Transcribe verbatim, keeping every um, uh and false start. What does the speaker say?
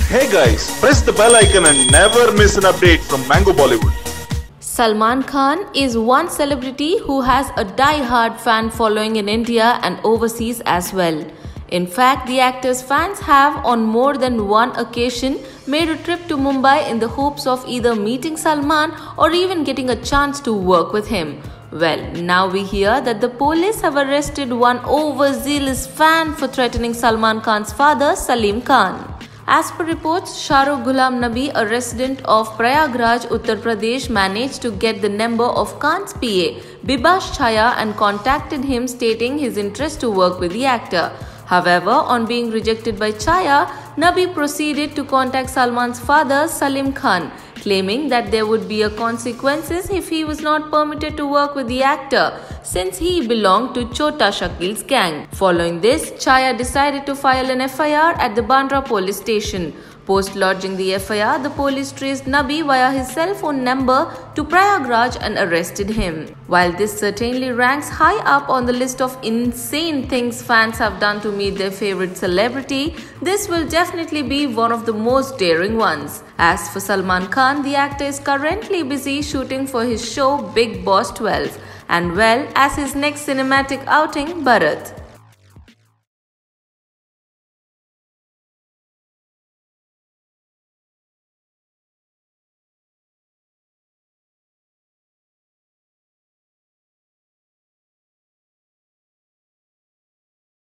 Hey guys, press the bell icon and never miss an update from Mango Bollywood. Salman Khan is one celebrity who has a die-hard fan following in India and overseas as well. In fact, the actor's fans have on more than one occasion made a trip to Mumbai in the hopes of either meeting Salman or even getting a chance to work with him. Well, now we hear that the police have arrested one overzealous fan for threatening Salman Khan's father, Salim Khan. As per reports, Shahrukh Ghulam Nabi, a resident of Prayagraj, Uttar Pradesh, managed to get the number of Khan's P A, Bibas Chaya, and contacted him stating his interest to work with the actor. However, on being rejected by Chaya, Nabi proceeded to contact Salman's father, Salim Khan, claiming that there would be a consequences if he was not permitted to work with the actor, since he belonged to Chota Shakil's gang. Following this, Chaya decided to file an F I R at the Bandra police station. Post lodging the F I R, the police traced Nabi via his cell phone number to Prayagraj and arrested him. While this certainly ranks high up on the list of insane things fans have done to meet their favorite celebrity, this will definitely be one of the most daring ones. As for Salman Khan, the actor is currently busy shooting for his show Big Boss twelve, and well as his next cinematic outing, Bharat.